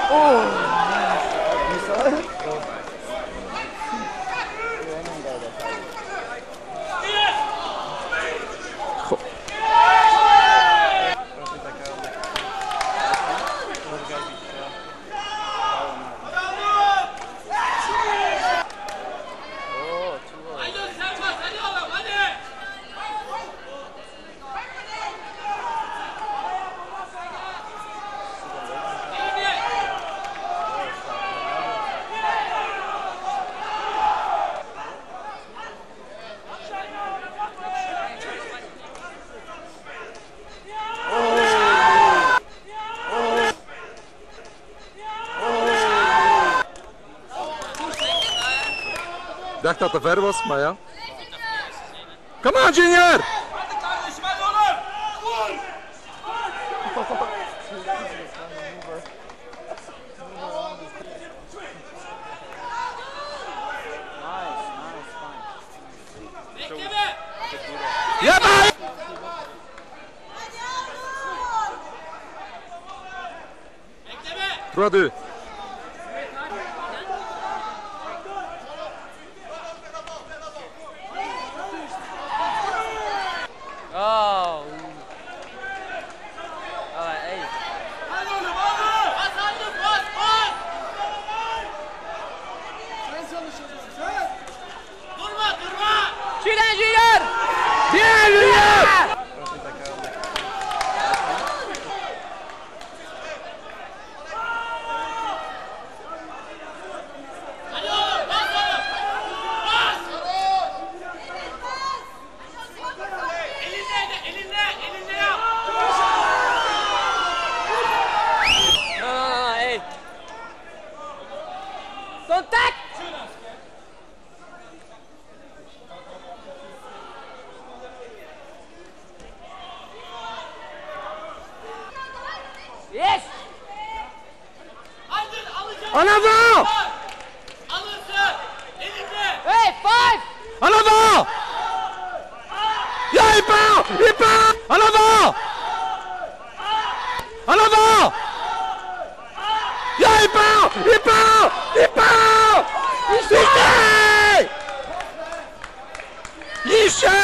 Ik dacht dat het te ver was, maar ja. Come on, Junior! Ja, maar! 3-2. Oh. Alright, hey. Şuradan Junior! Bien, Junior! Contact! Yes! En avant! Hey, 5! En avant! Ja, il part! Il part! En avant! En avant! Ja, il part! Il part! Il part! Il